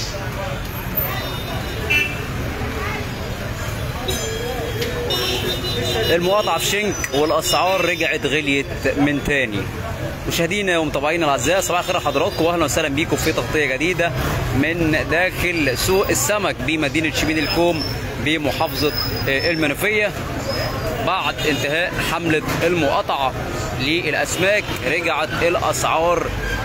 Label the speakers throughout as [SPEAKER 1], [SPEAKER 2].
[SPEAKER 1] المقاطعة في شنك والاسعار رجعت غليت من تاني. مشاهدينا ومتابعينا الاعزاء، صباح الخير لحضراتكم واهلا وسهلا بيكم في تغطيه جديده من داخل سوق السمك بمدينه شبين الكوم بمحافظه المنوفيه. بعد انتهاء حمله المقاطعه للاسماك رجعت الاسعار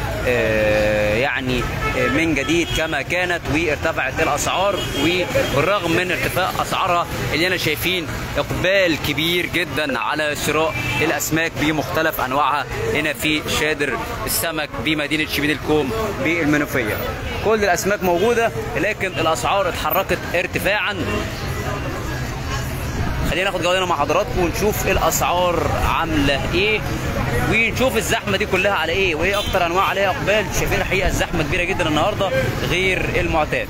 [SPEAKER 1] يعني من جديد كما كانت، وارتفعت الاسعار، وبالرغم من ارتفاع اسعارها اللي انا شايفين اقبال كبير جدا على شراء الاسماك بمختلف انواعها هنا في شادر السمك بمدينه شبين الكوم بالمنوفيه. كل الاسماك موجوده لكن الاسعار اتحركت ارتفاعا. خلينا ناخد جولة مع حضراتكم ونشوف الاسعار عامله ايه، ونشوف الزحمه دي كلها على ايه، وايه اكتر انواع عليها اقبال. شايفين الحقيقه الزحمه كبيره جدا النهارده غير المعتاد.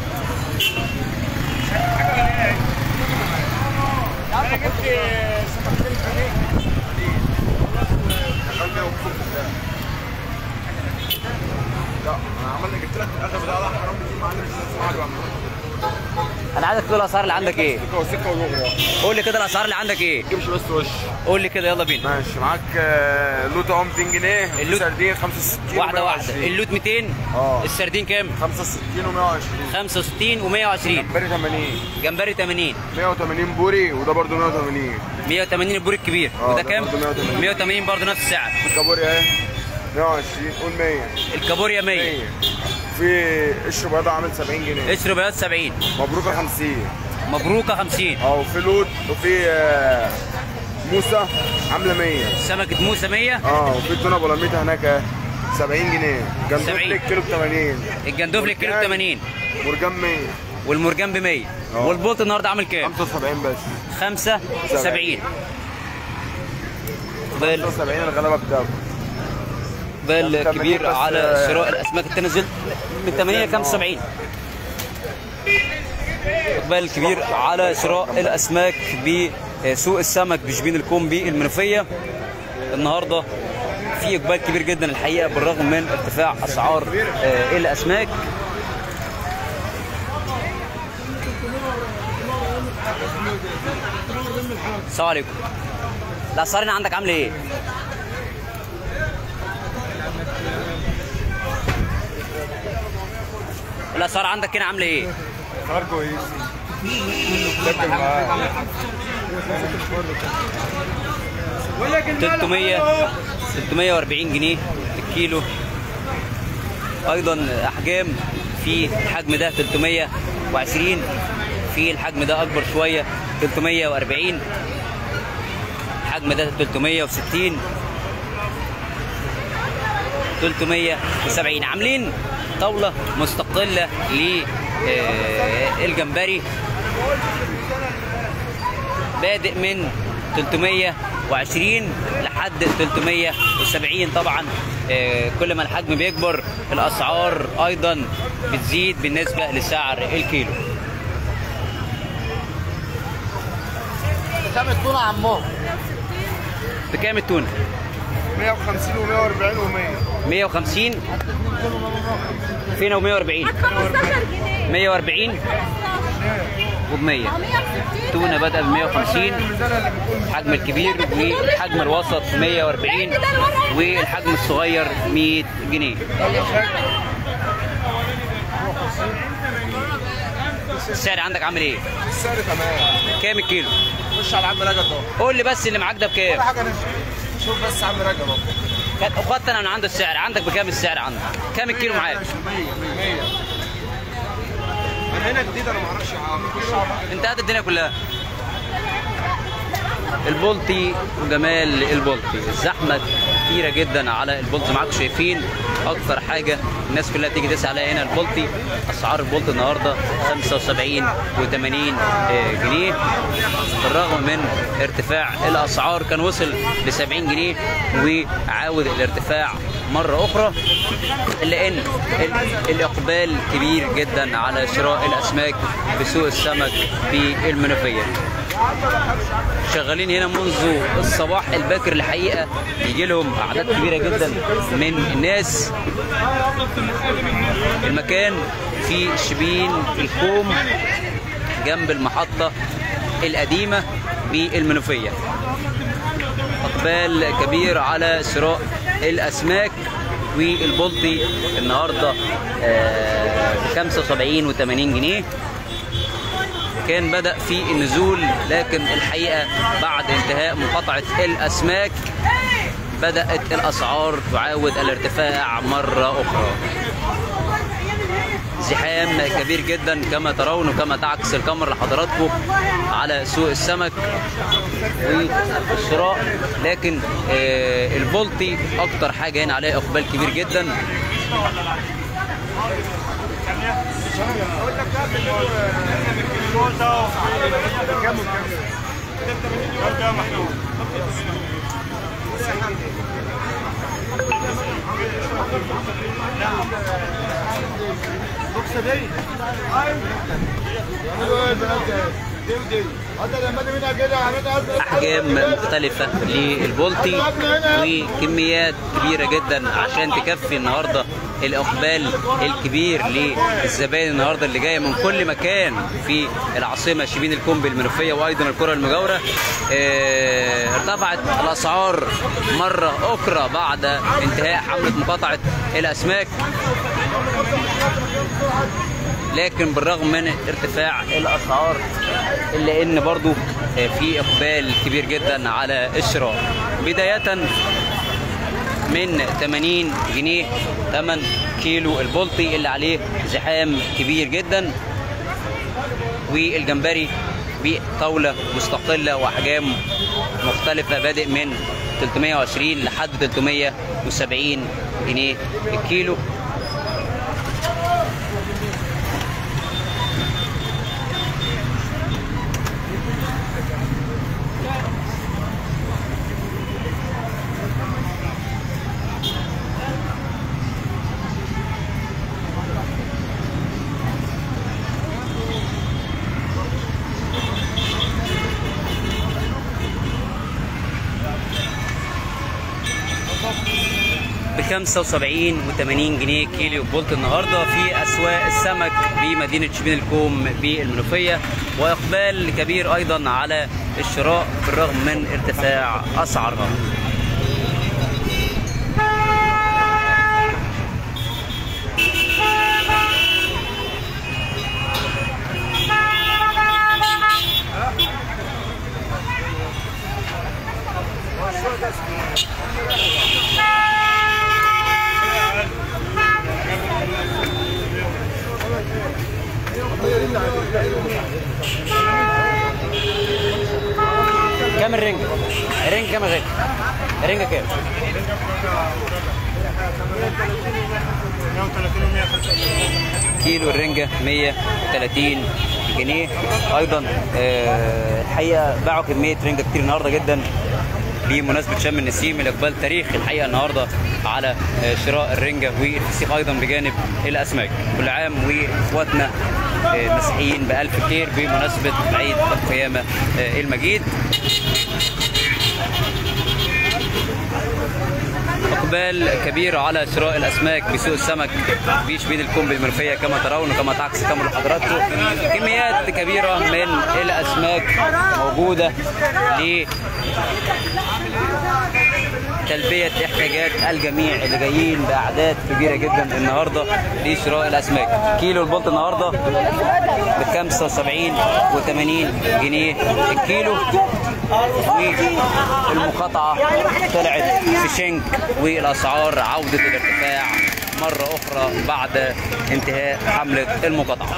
[SPEAKER 1] انا عايزك تقول الاسعار اللي عندك ايه؟ قول لي كده الاسعار اللي عندك ايه؟
[SPEAKER 2] ما تجيبش بس وش.
[SPEAKER 1] قول لي كده يلا بينا.
[SPEAKER 2] ماشي معاك اللوت اهو 200 جنيه، اللوت سردين 65
[SPEAKER 1] واحده واحده. اللوت 200. السردين كام؟
[SPEAKER 2] 65 و120.
[SPEAKER 1] 65 و120.
[SPEAKER 2] جمبري 80.
[SPEAKER 1] جمبري 80.
[SPEAKER 2] 180 بوري، وده برده 180.
[SPEAKER 1] 180 البوري الكبير، وده كام؟ 180 برده نفس السعر.
[SPEAKER 2] الكابوريا اهي 120. قول 100.
[SPEAKER 1] الكابوريا 100.
[SPEAKER 2] في قشر بياض عامل 70 جنيه.
[SPEAKER 1] قشر بياض 70.
[SPEAKER 2] مبروكه 50.
[SPEAKER 1] مبروكه 50.
[SPEAKER 2] وفي لوت، وفي موسى عامله 100.
[SPEAKER 1] سمكه موسى 100.
[SPEAKER 2] وفي تونه بولاميتا هناك 70 جنيه. جندوفلي كيلو ب 80.
[SPEAKER 1] الجندوفلي كيلو ب 80.
[SPEAKER 2] مرجان 100.
[SPEAKER 1] والمرجان ب 100. والبولت النهارده عامل كام؟
[SPEAKER 2] 75 بس.
[SPEAKER 1] 75.
[SPEAKER 2] 75 الغلبه بتاعته.
[SPEAKER 1] اقبال كبير على شراء الاسماك التنزل من 80 ل 75. اقبال كبير على شراء الاسماك بسوق السمك بشبين الكوم بالمنوفيه. النهارده في اقبال كبير جدا الحقيقه بالرغم من ارتفاع اسعار الاسماك. السلام عليكم. الاسعار هنا عندك عامله ايه؟ الاسعار عندك هنا عامله ايه؟
[SPEAKER 2] اسعار كويسه.
[SPEAKER 1] 340 جنيه الكيلو. ايضا احجام في الحجم ده 320، في الحجم ده اكبر شويه 340، الحجم ده 360، 370. عاملين طاوله مستقله للجمبري بادئ من 320 لحد 370. طبعا كل ما الحجم بيكبر الاسعار ايضا بتزيد بالنسبه لسعر الكيلو.
[SPEAKER 2] كام التونه يا عمو؟
[SPEAKER 1] بكام التونه؟
[SPEAKER 2] 150 و140 و100.
[SPEAKER 1] 150 فين و 140؟ 140 و100. تونه بدأ ب 150 الحجم الكبير، والحجم الوسط 140، والحجم الصغير 100 جنيه. السعر عندك عامل ايه؟
[SPEAKER 2] السعر تمام.
[SPEAKER 1] كام الكيلو؟
[SPEAKER 2] خش على عم رجب اهو.
[SPEAKER 1] قول لي بس اللي معاك ده بكام؟
[SPEAKER 2] ولا حاجه. شوف بس عم رجب اهو.
[SPEAKER 1] اخدت انا من عنده السعر. عندك بكام السعر عندك؟ كام الكيلو معاك؟
[SPEAKER 2] 100. انا هنا جديد، انا ما اعرفش.
[SPEAKER 1] انت قد الدنيا كلها. البلطي وجمال البلطي، الزحمه كتيره جدا على البلطي معاكم شايفين. اكتر حاجه الناس كلها تيجي تسعى عليها هنا البلطي. اسعار البلطي النهارده 75 و80 جنيه بالرغم من ارتفاع الاسعار. كان وصل ل 70 جنيه وعاود الارتفاع مره اخرى، الا ان الاقبال كبير جدا على شراء الاسماك بسوق السمك بالمنوفيه. شغالين هنا منذ الصباح الباكر الحقيقه، يجي لهم اعداد كبيره جدا من الناس. المكان في شبين الكوم جنب المحطه القديمه بالمنوفيه. اقبال كبير على شراء الاسماك والبلطي النهارده ب 75 و80 جنيه. كان بدأ في النزول، لكن الحقيقة بعد انتهاء مقاطعة الأسماك بدأت الأسعار تعاود الارتفاع مرة أخرى. زحام كبير جدا كما ترون وكما تعكس الكاميرا لحضراتكم على سوق السمك والشراء، لكن البلطي أكتر حاجة هنا عليه إقبال كبير جدا. أحجام مختلفة للبلطي وكميات كبيرة جدا عشان تكفي النهارده الإقبال الكبير للزبائن النهارده اللي جاية من كل مكان في العاصمة شبين الكوم بالمنوفية وأيضا القرى المجاورة. ارتفعت الأسعار مرة أخرى بعد انتهاء حملة مقاطعة الأسماك، لكن بالرغم من ارتفاع الأسعار إلا إن برضو في إقبال كبير جدا على الشراء. بداية من 80 جنيه 8 كيلو البلطي اللي عليه زحام كبير جدا، والجمبري بطاولة مستقلة وأحجام مختلفة بادئ من 320 لحد 370 جنيه الكيلو. ب 75 و80 جنيه كيلو بولت النهارده في اسواق السمك بمدينه شبين الكوم بالمنوفيه، واقبال كبير ايضا على الشراء بالرغم من ارتفاع اسعارها. كام الرنجة؟ الرنجة كام يا غالي؟ الرنجة كام؟
[SPEAKER 3] 130 و 135
[SPEAKER 1] كيلو الرنجة 130 جنيه. ايضا الحقيقة باعوا كمية رنجة كتير النهارده جدا بمناسبة شم النسيم. الاقبال تاريخي الحقيقة النهارده على شراء الرنجة والفسيخ ايضا بجانب الاسماك. كل عام واخواتنا المسيحيين بألف خير بمناسبة عيد القيامة المجيد. اقبال كبير على شراء الاسماك بسوق السمك بشبين الكوم بالمنوفيه كما ترون وكما تعكس كاميرا حضراتكم. كميات كبيره من الاسماك موجوده لتلبيه احتياجات الجميع اللي جايين باعداد كبيره جدا النهارده لشراء الاسماك. كيلو البلط النهارده ب 75 و80 جنيه الكيلو، والمقاطعه طلعت في شنك والاسعار عودت الارتفاع مره اخرى بعد انتهاء حمله المقاطعه.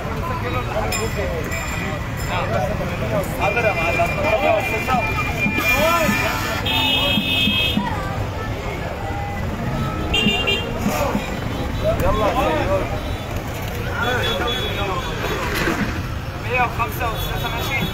[SPEAKER 3] حاضر يا معلم.
[SPEAKER 2] يلا
[SPEAKER 3] 105 و 6 ماشي.